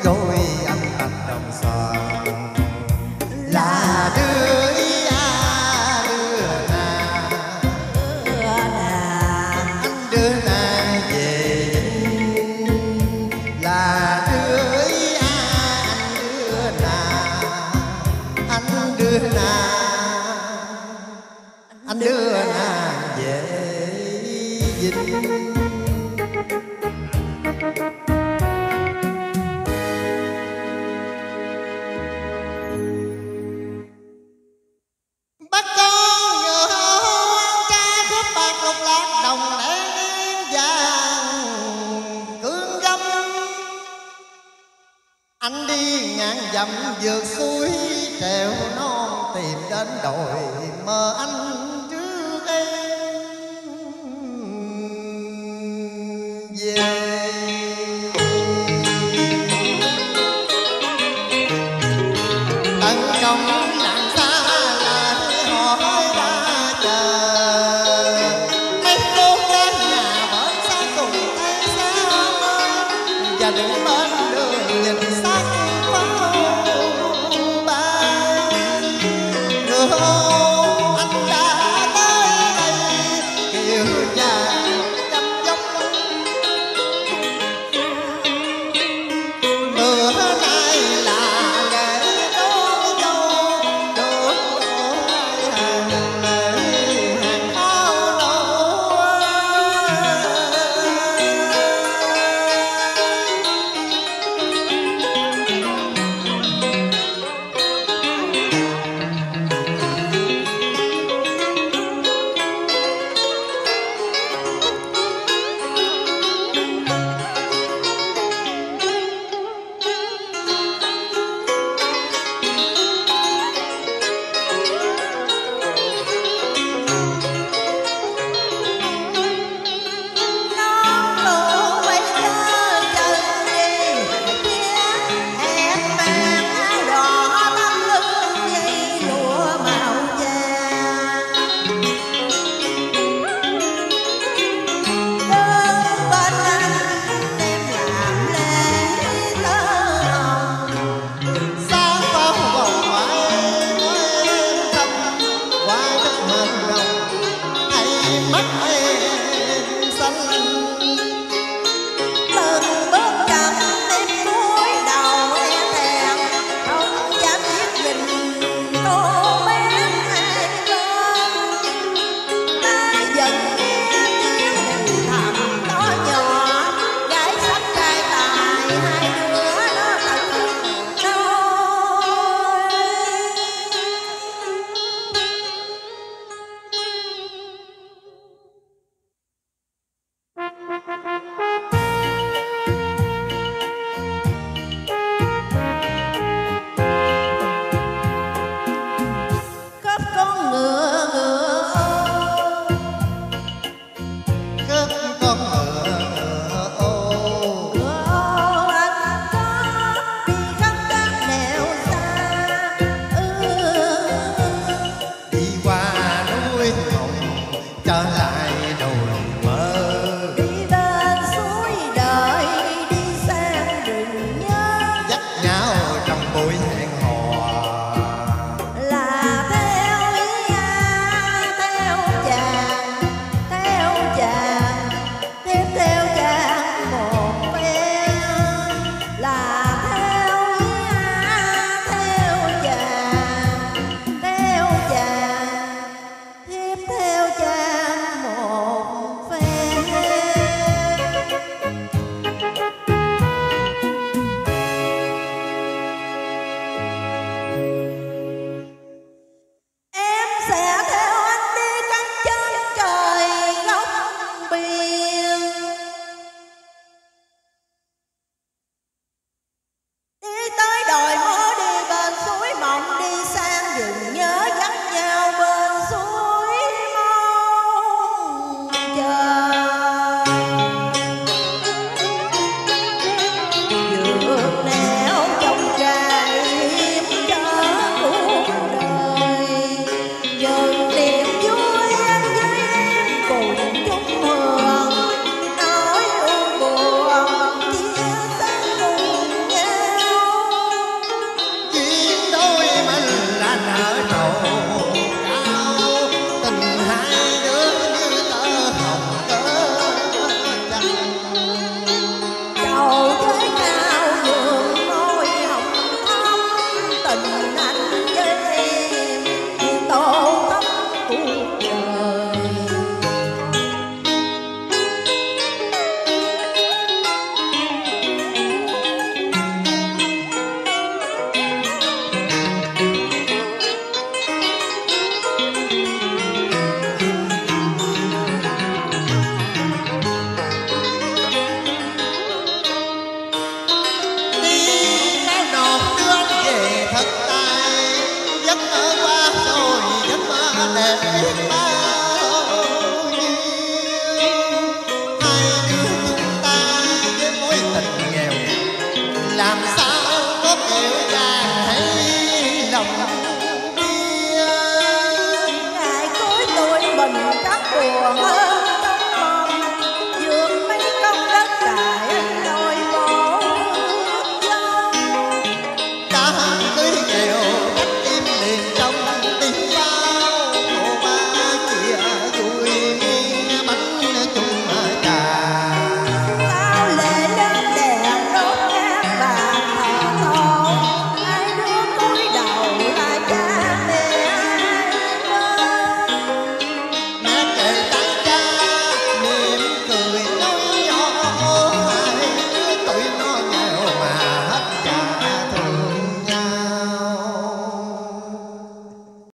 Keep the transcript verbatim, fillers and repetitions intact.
tôi anh anh đồng xoàn là đưa ý à đưa nàng anh đưa nàng về là đưa ý à anh đưa nàng anh đưa nàng anh đưa nàng về Vinh. Bắt con ngựa hoang ca khúc bạc lục lạc đồng đen vàng cương gấm. Anh đi ngàn dặm vượt suối trèo non tìm đến đồi mơ anh trước em về. Tận công làng xa lại hỏi ra chờ mấy cô gái nhà bên xa cùng tay xa và đứng bên đường nhìn